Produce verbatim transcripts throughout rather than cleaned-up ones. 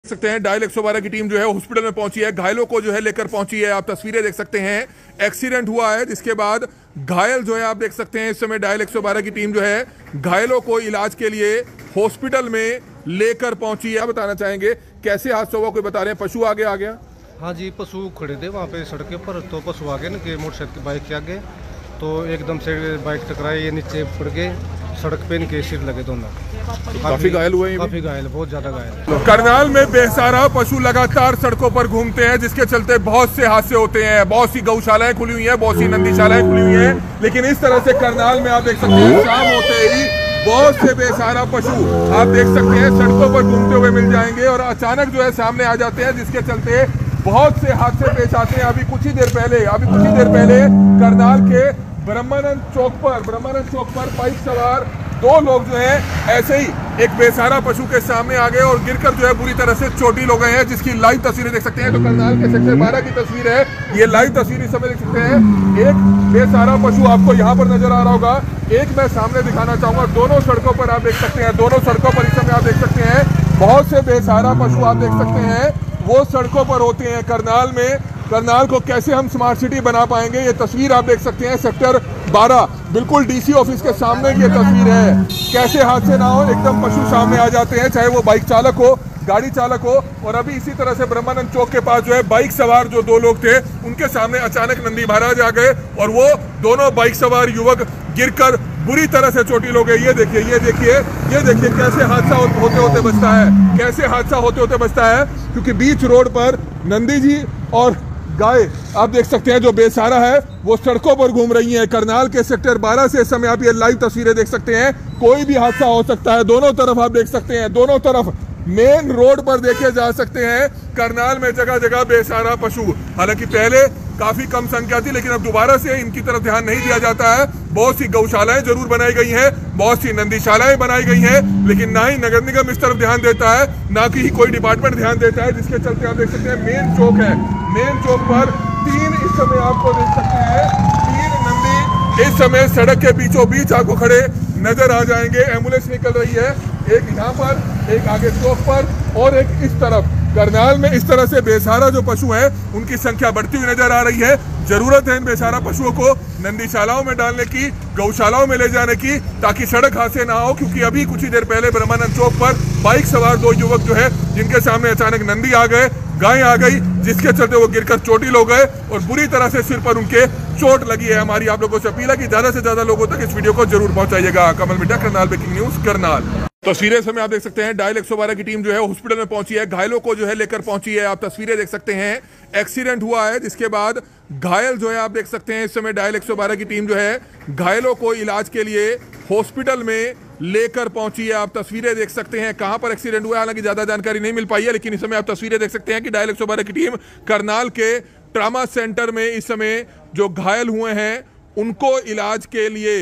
सकते हैं डायल एक सौ बारह की टीम जो है हॉस्पिटल में पहुंची है, घायलों को जो है लेकर पहुंची है। आप तस्वीरें देख सकते हैं, एक्सीडेंट हुआ है जिसके बाद घायल जो है आप देख सकते हैं। इस समय डायल एक सौ बारह की टीम जो है घायलों को इलाज के लिए हॉस्पिटल में लेकर पहुंची है। बताना चाहेंगे कैसे हादसा हुआ, कोई बता रहे हैं पशु आगे आ गया? हाँ जी, पशु खड़े थे वहाँ पे सड़क के ऊपर, तो पशु आ गए ना कि मोटरसाइकिल बाइक के आगे, तो एकदम से बाइक टकराई, ये नीचे पड़ गए, सड़क पे इनके सिर लगे दोनों। तो काफी घायल हुए हैं, काफी घायल, बहुत ज्यादा घायल। करनाल में बेसहारा पशु लगातार सड़कों पर घूमते हैं, जिसके चलते बहुत से हादसे होते हैं। बहुत सी गौशालाएं खुली हुई हैं, बहुत सी नंदीशालाएं खुली हुई हैं, लेकिन इस तरह से करनाल में आप देख सकते हैं शाम होते ही बहुत से बेसहारा पशु आप देख सकते हैं सड़कों पर घूमते हुए मिल जाएंगे और अचानक जो है सामने आ जाते हैं, जिसके चलते बहुत से हादसे पेश आते हैं। अभी कुछ ही देर पहले अभी कुछ ही देर पहले करनाल के ब्रह्मानंद चौक पर ब्रह्मानंद चौक पर बाइक सवार दो लोग जो है ऐसे ही एक बेसहारा पशु के सामने आ गए और गिरकर जो है बुरी तरह से चोटिल हो गए हैं, जिसकी लाइव तस्वीरें देख सकते हैं। तो करनाल के सेक्टर बारह की तस्वीर है, ये लाइव तस्वीर इस समय देख सकते हैं। एक बेसहारा पशु आपको यहाँ पर नजर आ रहा होगा, एक मैं सामने दिखाना चाहूंगा। दोनों सड़कों पर आप देख सकते हैं, दोनों सड़कों पर इस समय आप देख सकते हैं बहुत से बेसहारा पशु आप देख सकते हैं, वो सड़कों पर होते हैं करनाल में। करनाल को कैसे हम स्मार्ट सिटी बना पाएंगे, ये तस्वीर आप देख सकते हैं सेक्टर बारह, बिल्कुल डीसी ऑफिस के सामने की ये तस्वीर है। कैसे हादसे ना हो, एकदम पशु सामने आ जाते हैं, चाहे वो बाइक चालक हो, गाड़ी चालक हो। और अभी इसी तरह से ब्रह्मानंद चौक के पास जो है बाइक सवार जो दो लोग थे, उनके सामने अचानक नंदी महाराज आ गए और वो दोनों बाइक सवार युवक गिरकर बुरी तरह से चोटिल हो गए। ये देखिए ये देखिए ये देखिए कैसे हादसा होते होते बचता है, कैसे हादसा होते होते बचता है, क्योंकि बीच रोड पर नंदी जी और गाय आप देख सकते हैं जो बेसहारा है वो सड़कों पर घूम रही हैं। करनाल के सेक्टर बारह से इस समय आप ये लाइव तस्वीरें देख सकते हैं। कोई भी हादसा हो सकता है, दोनों तरफ आप देख सकते हैं, दोनों तरफ मेन रोड पर देखे जा सकते हैं करनाल में जगह जगह बेसहारा पशु। हालांकि पहले काफी कम संख्या थी, लेकिन अब दोबारा से इनकी तरफ ध्यान नहीं दिया जाता है। बहुत सी गौशालाएं जरूर बनाई गई हैं, बहुत सी नंदीशालाएं बनाई गई हैं, लेकिन ना ही नगर निगम इस तरफ ध्यान देता है, ना कि कोई डिपार्टमेंट ध्यान देता है, जिसके चलते आप देख सकते हैं मेन चौक है, मेन चौक पर तीन इस समय आपको देख सकते हैं तीन नंदी इस समय सड़क के बीचों बीच आपको खड़े नजर आ जाएंगे। एम्बुलेंस निकल रही है, एक यहाँ पर, एक आगे चौक पर और एक इस तरफ। करनाल में इस तरह से बेसहारा जो पशु हैं उनकी संख्या बढ़ती हुई नजर आ रही है। जरूरत है इन बेसहारा पशुओं को नंदीशालाओं में डालने की, गौशालाओं में ले जाने की, ताकि सड़क हादसे ना हो। क्योंकि अभी कुछ ही देर पहले ब्रह्मानंद चौक पर बाइक सवार दो युवक जो है, जिनके सामने अचानक नंदी आ गए, गाय आ गई, जिसके चलते वो गिरकर चोटिल हो गए और बुरी तरह से सिर पर उनके चोट लगी है। हमारी आप लोगों से अपील है कि ज्यादा से ज्यादा लोगों तक इस वीडियो को जरूर पहुंचाइएगा। Kamal media, Karnal breaking news Karnal. तस्वीरें समय आप देख सकते हैं डायल एक सौ बारह की टीम जो है हॉस्पिटल में पहुंची है, घायलों को जो है लेकर पहुंची है। आप तस्वीरें देख सकते हैं, एक्सीडेंट हुआ है जिसके बाद घायल जो है आप देख सकते हैं। इस समय डायल एक सौ बारह की टीम जो है घायलों को इलाज के लिए हॉस्पिटल में लेकर पहुंची है। आप तस्वीरें देख सकते हैं कहां पर एक्सीडेंट हुआ है, हालांकि ज्यादा जानकारी नहीं मिल पाई है, लेकिन इस समय आप तस्वीरें देख सकते हैं कि डायल एक सौ बारह की टीम करनाल के ट्रामा सेंटर में इस समय जो घायल हुए हैं उनको इलाज के लिए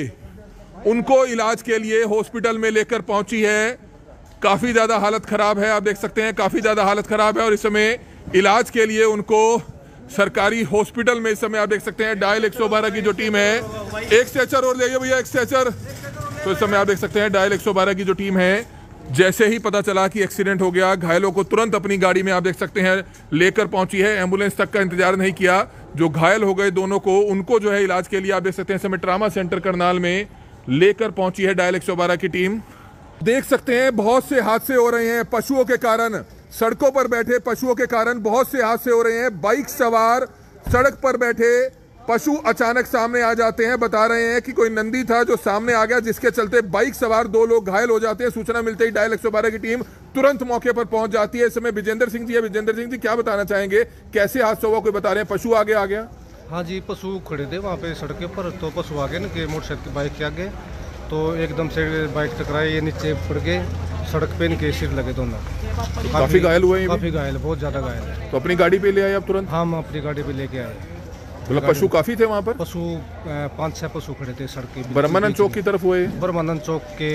उनको इलाज के लिए हॉस्पिटल में लेकर पहुंची है। काफी ज्यादा हालत खराब है, आप देख सकते हैं काफी ज्यादा हालत खराब है और इस समय इलाज के लिए उनको सरकारी हॉस्पिटल में इस समय आप देख सकते हैं डायल एक सौ बारह की जो टीम है। एक स्ट्रेचर और ले भैया, एक स्ट्रेचर। तो इस समय आप देख सकते हैं डायल एक सौ बारह की जो टीम है, जैसे ही पता चला कि एक्सीडेंट हो गया, घायलों को तुरंत अपनी गाड़ी में आप देख सकते हैं लेकर पहुंची है। एम्बुलेंस तक का इंतजार नहीं किया। जो घायल हो गए दोनों को, उनको जो है इलाज के लिए आप देख सकते हैं इस समय ट्रामा सेंटर करनाल में लेकर पहुंची है डायल एक सौ बारह की टीम। देख सकते हैं बहुत से हादसे हो रहे हैं पशुओं के कारण, सड़कों पर बैठे पशुओं के कारण बहुत से हादसे हो रहे हैं। बाइक सवार सड़क पर बैठे पशु अचानक सामने आ जाते हैं। बता रहे हैं कि कोई नंदी था जो सामने आ गया, जिसके चलते बाइक सवार दो लोग घायल हो जाते हैं। सूचना मिलते ही डायल एक सौ बारह की टीम तुरंत मौके पर पहुंच जाती है। इस समय विजेंद्र सिंह जी है। विजेंद्र सिंह जी, क्या बताना चाहेंगे कैसे हादसा हुआ, कोई बता रहे हैं पशु आगे आ गया? हाँ जी, पशु खड़े थे वहाँ पे सड़क के ऊपर, तो पशु आ गए ना कि मोटरसाइकिल बाइक के आगे, तो एकदम से बाइक टकराई, ये नीचे पड़ गए, सड़क पे इनके सिर लगे दोनों। तो काफी घायल हुए हैं, काफी घायल, बहुत ज्यादा घायल। तो अपनी गाड़ी पे ले आए आप तुरंत? हाँ, हम अपनी गाड़ी पे लेके आए। मतलब पशु काफी थे वहाँ पर? पशु पाँच छह पशु खड़े थे सड़क के। ब्रह्मानंद चौक की तरफ हुए? ब्रह्मानंद चौक के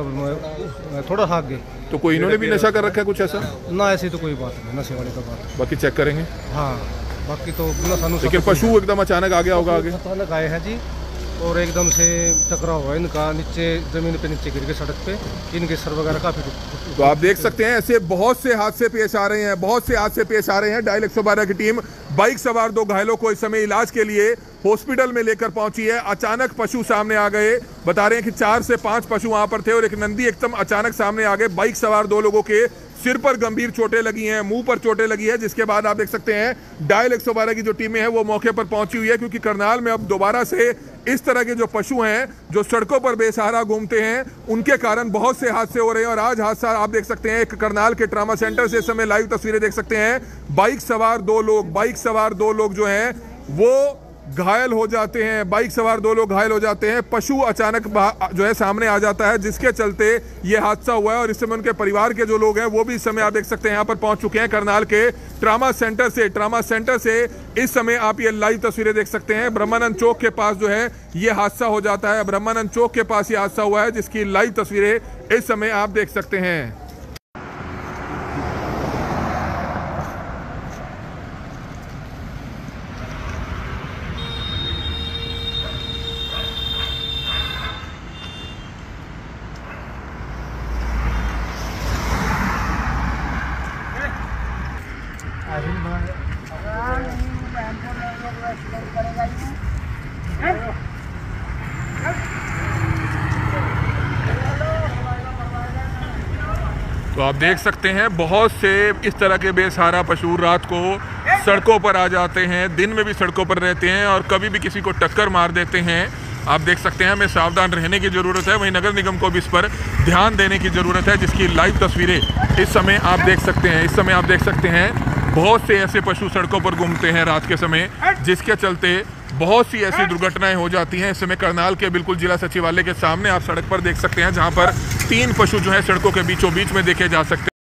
मतलब थोड़ा आगे। तो कोई इन्होंने भी नशा कर रखा है कुछ ऐसा? ना, ऐसी तो कोई बात नहीं, नशे वाली तो बात। बाकी चेक करेंगे। हाँ, बाकी तो लेकिन पशु एकदम अचानक आ गया होगा आगे? अचानक आए हैं जी, और एकदम से टकराव हुआ इनका, नीचे जमीन पे नीचे गिर के सड़क पे, इनके सर वगैरह काफी। तो आप देख सकते हैं ऐसे बहुत से हादसे पेश आ रहे हैं, बहुत से हादसे पेश आ रहे हैं। डायल एक सौ बारह की टीम बाइक सवार दो घायलों को इस समय इलाज के लिए हॉस्पिटल में लेकर पहुंची है। अचानक पशु सामने आ गए, बता रहे हैं कि चार से पांच पशु वहां पर थे और एक नंदी एकदम अचानक सामने आ गए। बाइक सवार दो लोगों के सिर पर गंभीर चोटें लगी हैं, मुंह पर चोटें लगी है, जिसके बाद आप देख सकते हैं डायल एक सौ बारह की जो टीमें हैं वो मौके पर पहुंची हुई है, क्योंकि करनाल में अब दोबारा से इस तरह के जो पशु हैं जो सड़कों पर बेसहारा घूमते हैं उनके कारण बहुत से हादसे हो रहे हैं। और आज हादसा आप देख सकते हैं एक करनाल के ट्रामा सेंटर से इस समय लाइव तस्वीरें देख सकते हैं। बाइक सवार दो लोग बाइक सवार दो लोग जो हैं वो घायल हो जाते हैं, बाइक सवार दो लोग घायल हो जाते हैं। पशु अचानक जो है सामने आ जाता है, जिसके चलते ये हादसा हुआ है। और इस समय उनके परिवार के जो लोग हैं वो भी इस समय आप देख सकते हैं यहाँ पर पहुंच चुके हैं करनाल के ट्रामा सेंटर से। ट्रामा सेंटर से इस समय आप ये लाइव तस्वीरें देख सकते हैं। ब्रह्मानंद चौक के पास जो है ये हादसा हो जाता है, ब्रह्मानंद चौक के पास ये हादसा हुआ है, जिसकी लाइव तस्वीरें इस समय आप देख सकते हैं। तो आप देख सकते हैं बहुत से इस तरह के बेसहारा पशु रात को सड़कों पर आ जाते हैं, दिन में भी सड़कों पर रहते हैं और कभी भी किसी को टक्कर मार देते हैं। आप देख सकते हैं हमें सावधान रहने की ज़रूरत है, वहीं नगर निगम को भी इस पर ध्यान देने की ज़रूरत है, जिसकी लाइव तस्वीरें इस समय आप देख सकते हैं। इस समय आप देख सकते हैं बहुत से ऐसे पशु सड़कों पर घूमते हैं रात के समय, जिसके चलते बहुत सी ऐसी दुर्घटनाएं हो जाती हैं। इस समय करनाल के बिल्कुल जिला सचिवालय के सामने आप सड़क पर देख सकते हैं, जहां पर तीन पशु जो है सड़कों के बीचों बीच में देखे जा सकते हैं।